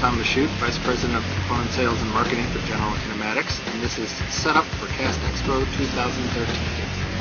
Tom Mashute, Vice President of Component Sales and Marketing for General Kinematics, and this is Set Up for CastExpo 2013.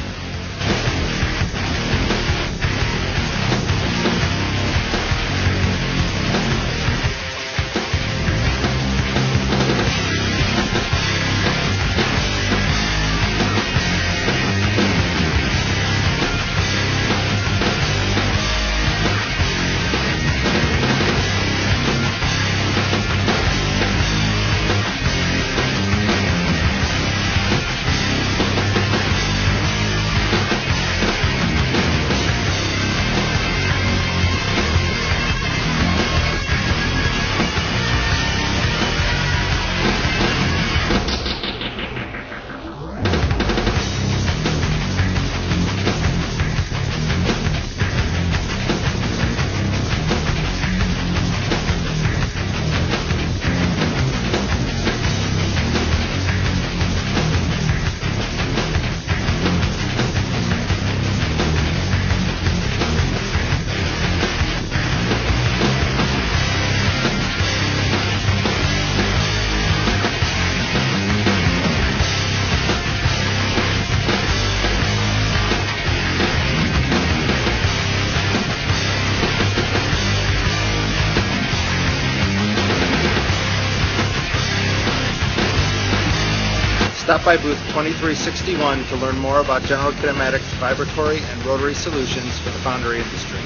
Stop by booth 2361 to learn more about General Kinematics vibratory and rotary solutions for the foundry industry.